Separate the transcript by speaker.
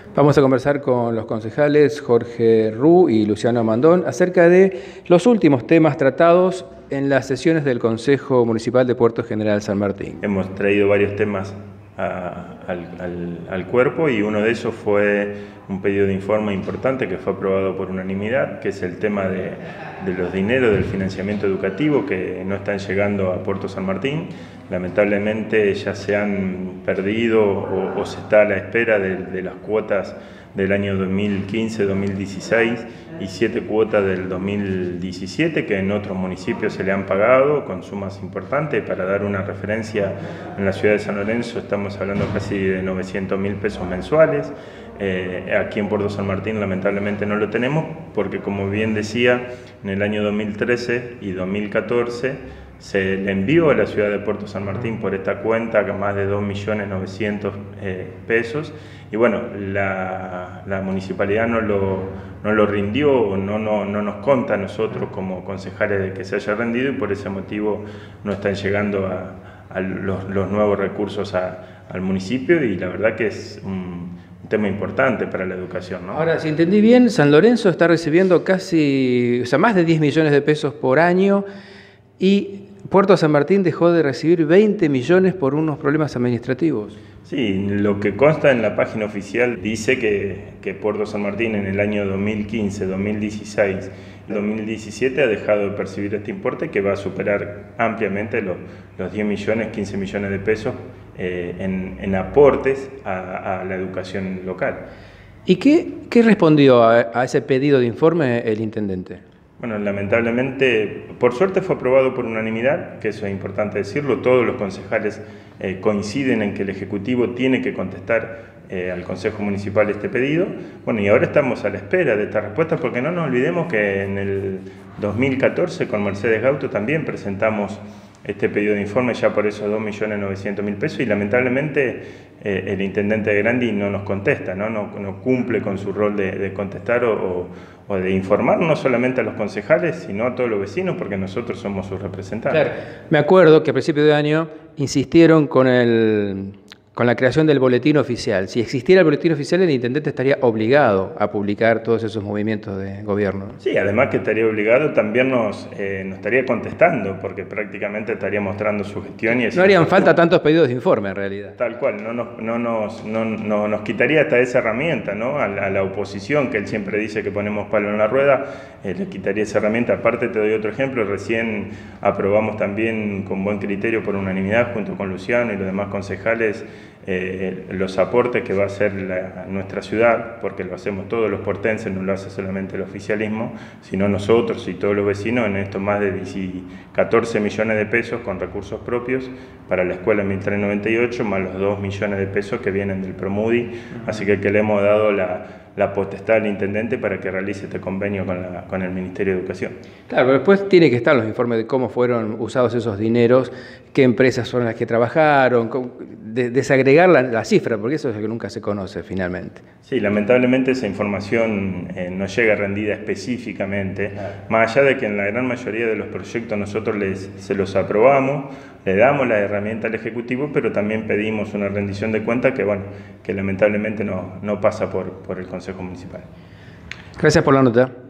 Speaker 1: Vamos a conversar con los concejales Jorge Ru y Luciano Mandón acerca de los últimos temas tratados en las sesiones del Consejo Municipal de Puerto General San Martín.
Speaker 2: Hemos traído varios temas al cuerpo y uno de esos fue un pedido de informe importante que fue aprobado por unanimidad, que es el tema de los dineros del financiamiento educativo que no están llegando a Puerto San Martín. Lamentablemente ya se han perdido o se está a la espera de las cuotas del año 2015-2016 y 7 cuotas del 2017 que en otros municipios se le han pagado con sumas importantes. Para dar una referencia, en la ciudad de San Lorenzo estamos hablando casi de 900.000 pesos mensuales. Aquí en Puerto San Martín lamentablemente no lo tenemos porque, como bien decía, en el año 2013 y 2014 se le envió a la ciudad de Puerto San Martín por esta cuenta más de 2.900.000 pesos y bueno, la municipalidad no lo rindió, no nos conta a nosotros como concejales de que se haya rendido y por ese motivo no están llegando a los nuevos recursos al municipio y la verdad que es un tema importante para la educación, ¿no?
Speaker 1: Ahora, si entendí bien, San Lorenzo está recibiendo más de 10 millones de pesos por año y Puerto San Martín dejó de recibir 20 millones por unos problemas administrativos.
Speaker 2: Sí, lo que consta en la página oficial dice que Puerto San Martín en el año 2015, 2016, 2017 ha dejado de percibir este importe que va a superar ampliamente los 10 millones, 15 millones de pesos en aportes a la educación local.
Speaker 1: ¿Y qué respondió a ese pedido de informe el intendente?
Speaker 2: Bueno, lamentablemente, por suerte fue aprobado por unanimidad, que eso es importante decirlo, todos los concejales coinciden en que el Ejecutivo tiene que contestar al Consejo Municipal este pedido. Bueno, y ahora estamos a la espera de esta respuesta porque no nos olvidemos que en el 2014 con Mercedes Gauto también presentamos este pedido de informe ya por esos 2.900.000 pesos y lamentablemente el intendente de Grandi no nos contesta, no cumple con su rol de contestar o de informar no solamente a los concejales, sino a todos los vecinos, porque nosotros somos sus representantes.
Speaker 1: Claro. Me acuerdo que a principio de año insistieron con la creación del boletín oficial. Si existiera el boletín oficial, el intendente estaría obligado a publicar todos esos movimientos de gobierno.
Speaker 2: Sí, además que estaría obligado, también nos estaría contestando, porque prácticamente estaría mostrando su gestión. Y
Speaker 1: no harían falta tantos pedidos de informe, en realidad.
Speaker 2: Tal cual, no nos quitaría hasta esa herramienta, ¿no? A la oposición, que él siempre dice que ponemos palo en la rueda, le quitaría esa herramienta. Aparte, te doy otro ejemplo, recién aprobamos también con buen criterio por unanimidad, junto con Luciano y los demás concejales, los aportes que va a hacer nuestra ciudad, porque lo hacemos todos los portenses, no lo hace solamente el oficialismo, sino nosotros y todos los vecinos en estos más de 14 millones de pesos con recursos propios para la escuela 1398, más los 2 millones de pesos que vienen del Promudi, así que le hemos dado la potestad al intendente para que realice este convenio con el Ministerio de Educación.
Speaker 1: Claro, pero después tiene que estar los informes de cómo fueron usados esos dineros, qué empresas son las que trabajaron, desagregar la cifra, porque eso es lo que nunca se conoce finalmente.
Speaker 2: Sí, lamentablemente esa información no llega rendida específicamente, más allá de que en la gran mayoría de los proyectos nosotros se los aprobamos, le damos la herramienta al Ejecutivo, pero también pedimos una rendición de cuentas que lamentablemente no pasa por el Consejo Municipal.
Speaker 1: Gracias por la nota.